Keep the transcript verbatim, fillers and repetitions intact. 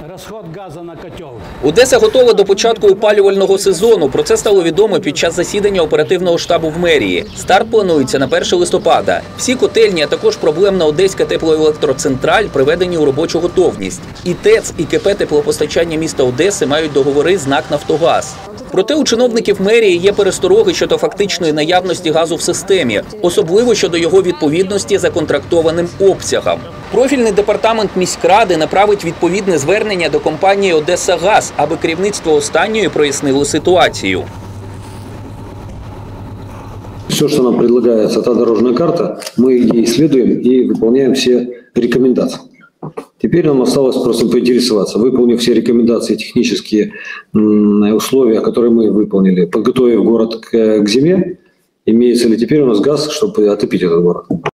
Розход газу на котел. Одеса готова до початку опалювального сезону. Про це стало відомо під час засідання оперативного штабу в мерії. Старт планується на перше листопада. Всі котельні, а також проблемна Одеська теплоелектроцентраль приведені у робочу готовність. І ТЕЦ, і КП теплопостачання міста Одеси мають договори з НАК «Нафтогаз». Проте у чиновників мерії є перестороги щодо фактичної наявності газу в системі, особливо щодо його відповідності законтрактованим обсягам. Профільний департамент міськради направить відповідне звернення до компанії «Одесагаз», аби керівництво останньої прояснило ситуацію. Все, что нам предлагается, та дорожная карта, мы ей следуем и выполняем все рекомендации. Теперь нам осталось просто поинтересоваться, выполнив все рекомендации, технические условия, которые мы выполнили, подготовив город к, к зиме, имеется ли теперь у нас газ, чтобы отопить этот город.